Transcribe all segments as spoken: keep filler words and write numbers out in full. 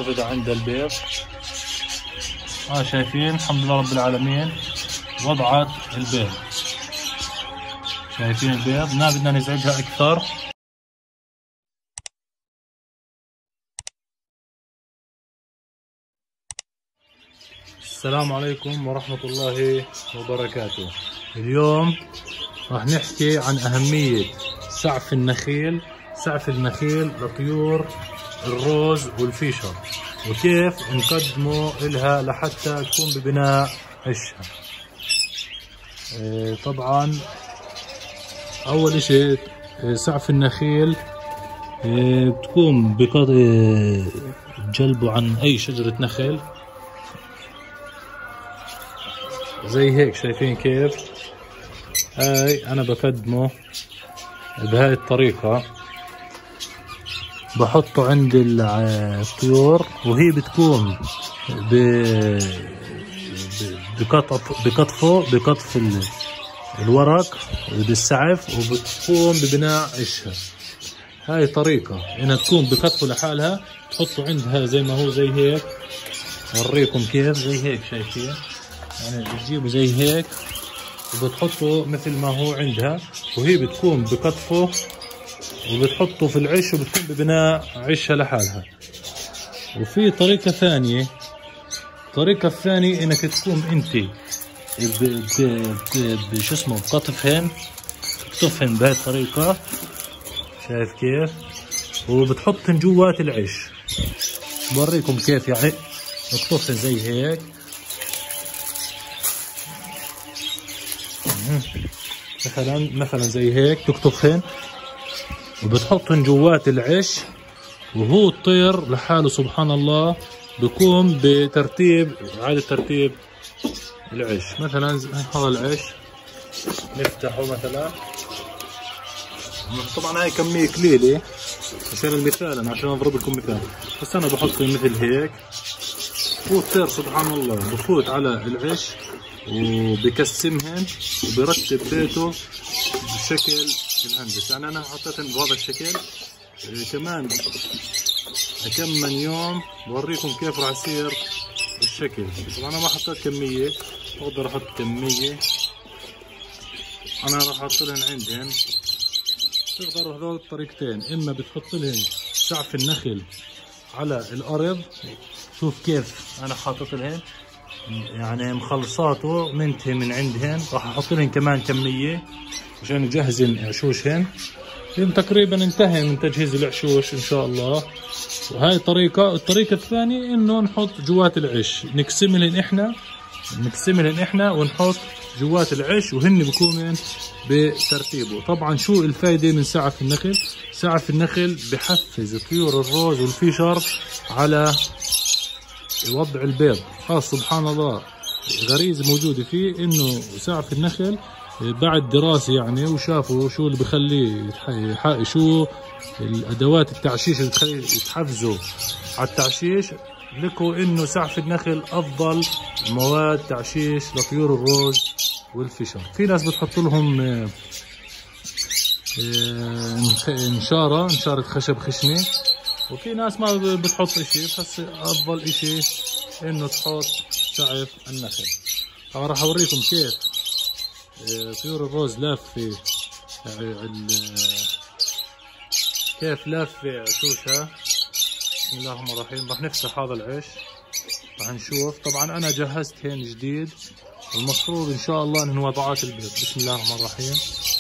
نشوف اذا عندها البيض. اه شايفين الحمد لله رب العالمين وضعت البيض. شايفين البيض، ما بدنا نزعجها اكثر. السلام عليكم ورحمة الله وبركاته. اليوم راح نحكي عن أهمية سعف النخيل سعف النخيل لطيور الروز والفيشر، وكيف نقدمه إلها لحتى تكون ببناء عشها. طبعا أول إشي سعف النخيل بتكون بجلبه عن أي شجرة نخل زي هيك. شايفين كيف؟ هاي أنا بقدمه بهاي الطريقة، بحطه عند الطيور وهي بتكون بقطف بقطفه بقطف الورق بالسعف، وبتكون ببناء عشها. هاي طريقة انها تكون بقطفه لحالها، تحطه عندها زي ما هو زي هيك. اوريكم كيف زي هيك. شايفين؟ يعني بتجيبه زي هيك وبتحطه مثل ما هو عندها، وهي بتكون بقطفه وبتحطه في العش وبتكون ببناء عشها لحالها. وفي طريقة ثانية، الطريقة الثانية انك تكون انت بشو اسمه بقطفهن بتقطفهن بهاي الطريقة. شايف كيف؟ وبتحطهن جوات العش. بوريكم كيف يعني بتقطفهن زي هيك. مثلا مثلا زي هيك تقطفهن وبتحطهن جوات العش، وهو الطير لحاله سبحان الله بيكون بترتيب عادة ترتيب العش. مثلا هذا العش نفتحه مثلا، طبعا هاي كمية قليلة عشان المثال، عشان اضرب لكم مثال، بس انا بحط مثل هيك. هو الطير سبحان الله بفوت على العش وبقسمهن وبرتب بيته بالشكل الهندسي. يعني انا حطيتهن بهذا الشكل. كمان كم من يوم بوريكم كيف راح يصير الشكل. طبعا انا ما حطيت كمية، بقدر احط كمية. انا راح احط لهن عندهن تقدروا هذول الطريقتين، اما بتحط لهن سعف النخل على الارض. شوف كيف انا حاطط لهن يعني مخلصاته منتهي من عندهن. راح احط لهن كمان كمية عشان نجهزن عشوشهن. تقريبا انتهى من تجهيز العشوش ان شاء الله. وهاي طريقة. الطريقة الثانية انه نحط جوات العش، نقسمهن احنا نقسمهن احنا ونحط جوات العش، وهن بكونن بترتيبه. طبعا شو الفايدة من سعف النخل؟ سعف النخل بحفز طيور الروز والفيشر على وضع البيض. خاص سبحان الله غريزة موجودة فيه انه سعف النخل بعد دراسة يعني، وشافوا شو اللي بخليه شو الادوات التعشيش اللي بتخليه يتحفزوا على التعشيش، لقوا انه سعف النخل افضل مواد تعشيش لطيور الروز والفيشر. في ناس بتحط لهم نشارة نشارة خشب خشنة، وفي ناس ما بتحط اشي، بس افضل اشي انه تحط سعف النخل. طبعا راح اوريكم كيف طيور الروز لافة كيف لافة عشوشها. بسم الله الرحمن الرحيم. راح نفتح هذا العش، راح نشوف. طبعا انا جهزتهن جديد، والمفروض ان شاء الله انه وضعات البيض. بسم الله الرحمن الرحيم.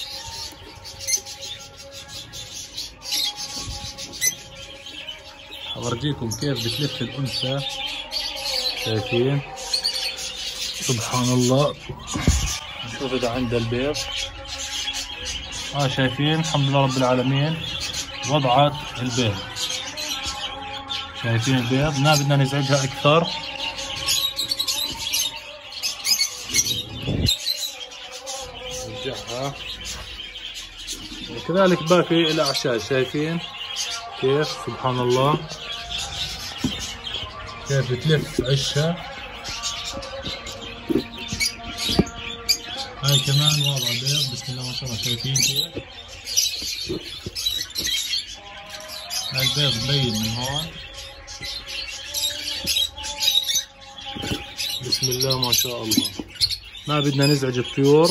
اورجيكم كيف بتلف الانثى. شايفين؟ سبحان الله. نشوف اذا عندها البيض. اه شايفين الحمد لله رب العالمين وضعت البيض. شايفين البيض، ما بدنا نزعجها اكثر. نرجعها. وكذلك باقي الاعشاش. شايفين كيف؟ سبحان الله كيف بتلف عشها. هاي كمان وضع بيض. بسم الله ما شاء الله. شايفين كيف؟ هاي البيض مبين من هون. بسم الله ما شاء الله. ما بدنا نزعج الطيور.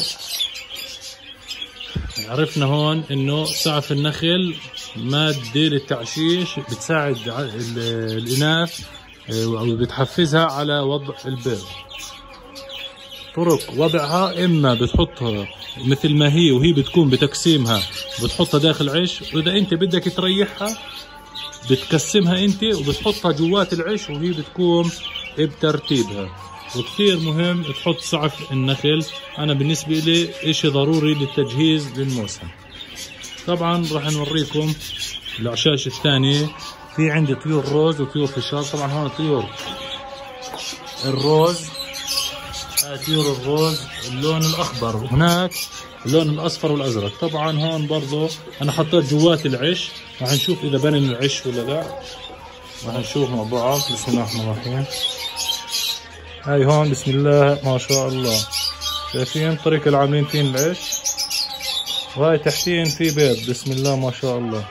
عرفنا هون انه سعف النخل مادة للتعشيش بتساعد الاناث او بتحفزها على وضع البيض. طرق وضعها اما بتحطها مثل ما هي وهي بتكون بتقسيمها بتحطها داخل عش، واذا انت بدك تريحها بتقسمها انت وبتحطها جوات العش وهي بتكون بترتيبها. وكثير مهم تحط سعف النخل. انا بالنسبه لي اشي ضروري للتجهيز للموسم. طبعا راح نوريكم العشاش الثانيه. في عندي طيور روز وطيور فشار. طبعا هون طيور الروز، هاي طيور الروز اللون الاخضر، وهناك اللون الاصفر والازرق. طبعا هون برضو انا حطيت جوات العش، راح نشوف اذا بنن العش ولا لا. راح نشوف مع بعض. بسم الله الرحمن الرحيم. هاي هون بسم الله ما شاء الله، شايفين الطريقة اللي عاملين فين العش، وهاي تحتين في بيض. بسم الله ما شاء الله.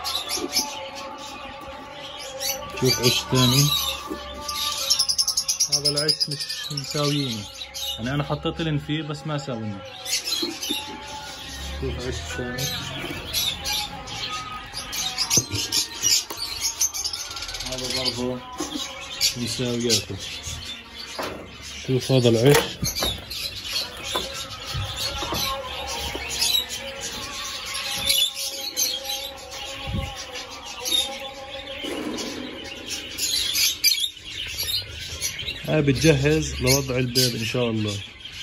شوف عش ثاني. هذا العش مش مساويينه، يعني انا حطيت لن فيه بس ما ساوينه. شوف عش ثاني. هذا برضه مساوياته. شوف هذا العش. هاي بتجهز لوضع البيض ان شاء الله.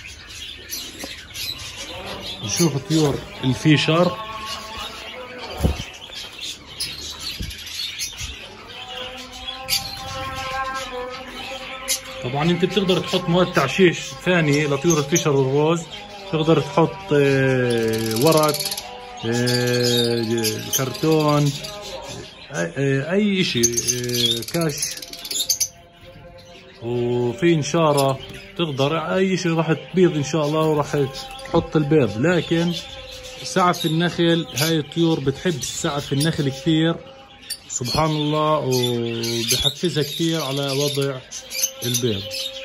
نشوف طيور الفيشر. طبعا انت بتقدر تحط مواد تعشيش ثانية لطيور الفيشر والروز. تقدر تحط ورق، كرتون، اي اشي، كاش، وفي نشارة. تقدر اي شيء راح تبيض ان شاء الله وراح تحط البيض. لكن سعف النخل، هاي الطيور بتحب سعف النخل كثير سبحان الله، وبحفزها كثير على وضع البيض.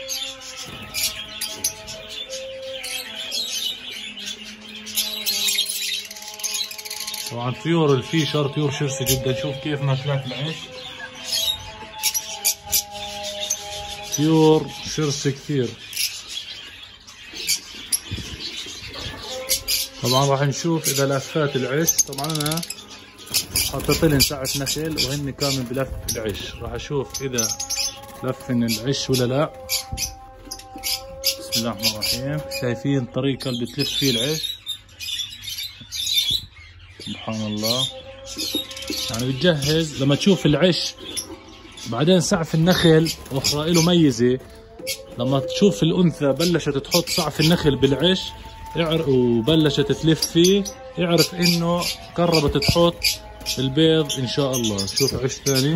طبعا طيور الفيشر طيور شرسة جدا. شوف كيف ماكلات العيش، طيور شرسة كثير. طبعا راح نشوف اذا لفات العيش. طبعا انا حطيت لهم سعف نخل وهن كانوا بلف العيش. راح اشوف اذا لفن العش ولا لا. بسم الله الرحمن الرحيم. شايفين الطريقة اللي بتلف فيه العش سبحان الله. يعني بتجهز لما تشوف العش. بعدين سعف النخل اخرى له ميزة. لما تشوف الانثى بلشت تحط سعف النخل بالعش وبلشت تلف فيه، اعرف انه قربت تحط البيض ان شاء الله. شوف عش ثاني.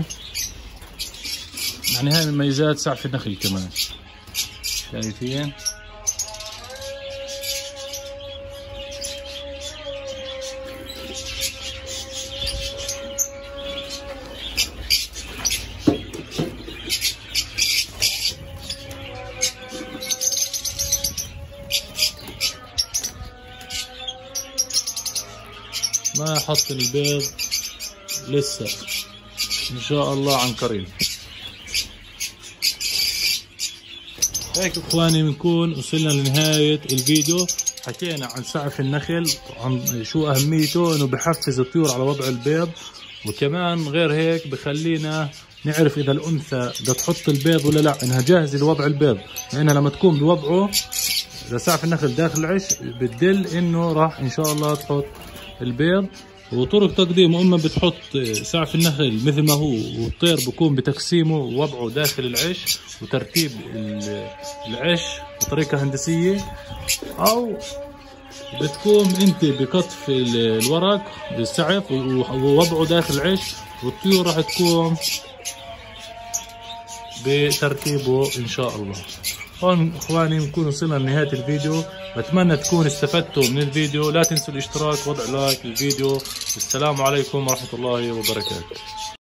يعني هاي من ميزات سعف النخل كمان. شايفين؟ ما حط البيض لسه ان شاء الله عن قريب. هيك اخواني بنكون وصلنا لنهاية الفيديو. حكينا عن سعف النخل، عن شو اهميته، انه بحفز الطيور على وضع البيض، وكمان غير هيك بخلينا نعرف اذا الانثى بدها تحط البيض ولا لا، انها جاهزة لوضع البيض. لانها لما تكون بوضعه اذا سعف النخل داخل العش بتدل انه راح ان شاء الله تحط البيض. وطرق تقديمه، اما بتحط سعف النخل مثل ما هو والطير بكون بتقسيمه ووضعه داخل العش وترتيب العش بطريقة هندسية، او بتكون انت بقطف الورق بالسعف ووضعه داخل العش، والطيور راح تكون بترتيبه ان شاء الله. هون اخواني بنكون وصلنا لنهاية الفيديو. بتمنى تكون استفدتوا من الفيديو. لا تنسوا الاشتراك ووضع لايك للفيديو. السلام عليكم ورحمة الله وبركاته.